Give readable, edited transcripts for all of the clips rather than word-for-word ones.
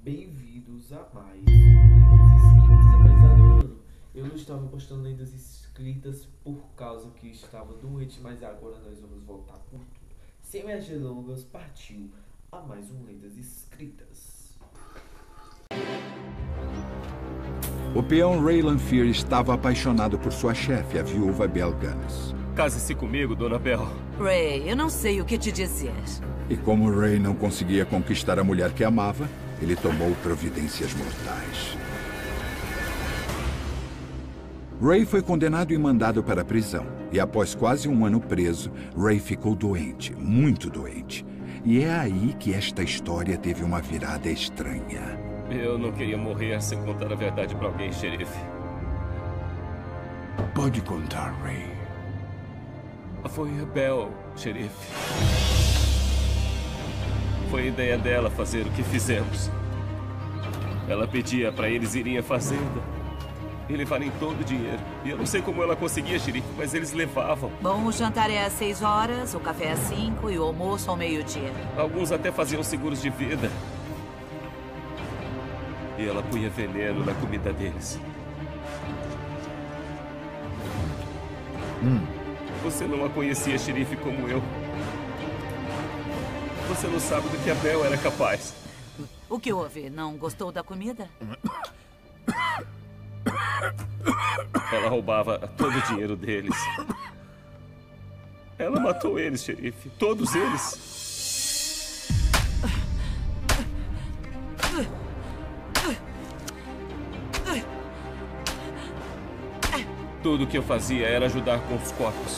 Bem-vindos a mais Lendas Escritas. Apesar do ano, eu não estava postando Lendas Escritas por causa que estava doente, mas agora nós vamos voltar com tudo. Sem mais delongas, partiu a mais um Lendas Escritas. O peão Ray Lanfear estava apaixonado por sua chefe, a viúva Belle Gunness. Case-se comigo, Dona Belle. Ray, eu não sei o que te dizer. E como Ray não conseguia conquistar a mulher que amava, ele tomou providências mortais. Ray foi condenado e mandado para a prisão. E após quase um ano preso, Ray ficou doente, muito doente. E é aí que esta história teve uma virada estranha. Eu não queria morrer sem contar a verdade para alguém, xerife. Pode contar, Ray. Foi a Belle, xerife. Foi ideia dela fazer o que fizemos. Ela pedia para eles irem à fazenda e levarem todo o dinheiro. E eu não sei como ela conseguia, xerife, mas eles levavam. Bom, o jantar é às 6 horas, o café às 5 e o almoço ao meio-dia. Alguns até faziam seguros de vida. E ela punha veneno na comida deles. Você não a conhecia, xerife, como eu. Você não sabe do que a Belle era capaz. O que houve? Não gostou da comida? Ela roubava todo o dinheiro deles. Ela matou eles, xerife. Todos eles. Tudo que eu fazia era ajudar com os corpos.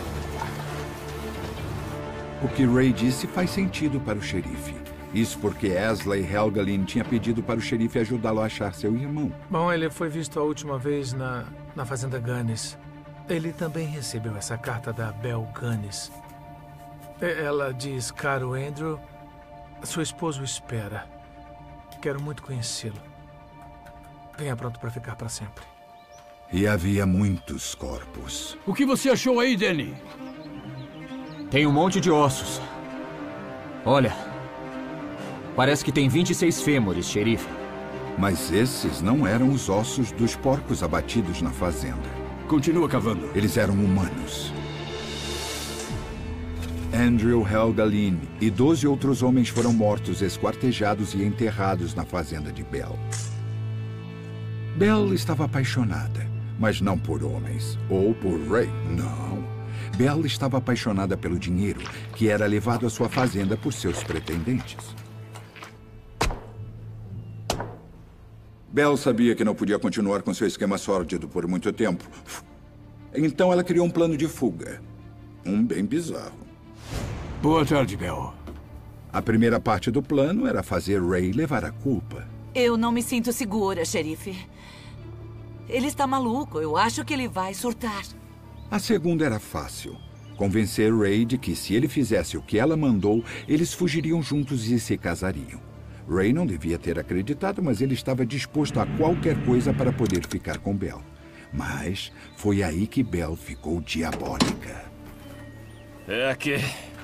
O que Ray disse faz sentido para o xerife. Isso porque Asley Helgelin tinha pedido para o xerife ajudá-lo a achar seu irmão. Bom, ele foi visto a última vez na fazenda Gunness. Ele também recebeu essa carta da Belle Gunness. Ela diz, caro Andrew, seu esposo espera. Quero muito conhecê-lo. Venha pronto para ficar para sempre. E havia muitos corpos. O que você achou aí, Danny? Tem um monte de ossos. Olha, parece que tem 26 fêmures, xerife. Mas esses não eram os ossos dos porcos abatidos na fazenda. Continua cavando. Eles eram humanos. Andrew Helgelin e 12 outros homens foram mortos, esquartejados e enterrados na fazenda de Belle. Belle estava apaixonada, mas não por homens, ou por Ray, não. Belle estava apaixonada pelo dinheiro, que era levado à sua fazenda por seus pretendentes. Belle sabia que não podia continuar com seu esquema sórdido por muito tempo. Então ela criou um plano de fuga. Um bem bizarro. Boa tarde, Belle. A primeira parte do plano era fazer Ray levar a culpa. Eu não me sinto segura, xerife. Ele está maluco. Eu acho que ele vai surtar. A segunda era fácil. Convencer Ray de que se ele fizesse o que ela mandou, eles fugiriam juntos e se casariam. Ray não devia ter acreditado, mas ele estava disposto a qualquer coisa para poder ficar com Belle. Mas foi aí que Belle ficou diabólica. É aqui.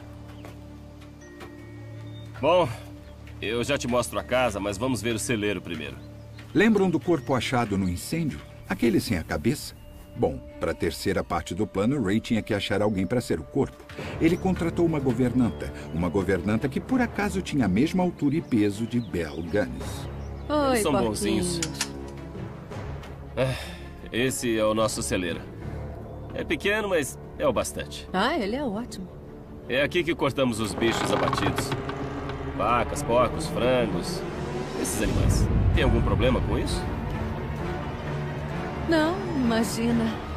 Bom, eu já te mostro a casa, mas vamos ver o celeiro primeiro. Lembram do corpo achado no incêndio? Aquele sem a cabeça? Bom, para a terceira parte do plano, Ray tinha que achar alguém para ser o corpo. Ele contratou uma governanta que por acaso tinha a mesma altura e peso de Belle Gunness. Oi, Eles são porquinhos. bonzinhos. Esse é o nosso celeiro. É pequeno, mas é o bastante. Ah, ele é ótimo. É aqui que cortamos os bichos abatidos. Vacas, porcos, frangos. Esses animais. Tem algum problema com isso? Não, imagina.